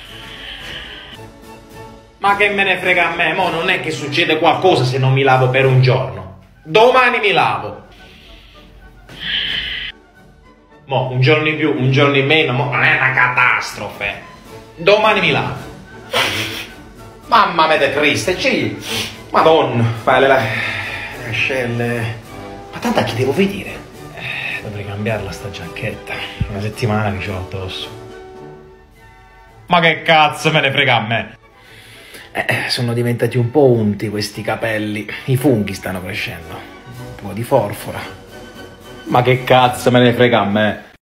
Ma che me ne frega a me, mo non è che succede qualcosa se non mi lavo per un giorno. Domani mi lavo. Mo un giorno in più, un giorno in meno, mo non è una catastrofe. Domani mi lavo. Mamma mia di Cristo, ci. Madonna, fai le ascelle. Ma tanto a chi devo vedere? Dovrei cambiarla sta giacchetta. Una settimana che ce l'ho addosso. Ma che cazzo me ne frega a me? Sono diventati un po' unti questi capelli. I funghi stanno crescendo. Un po' di forfora. Ma che cazzo me ne frega a me?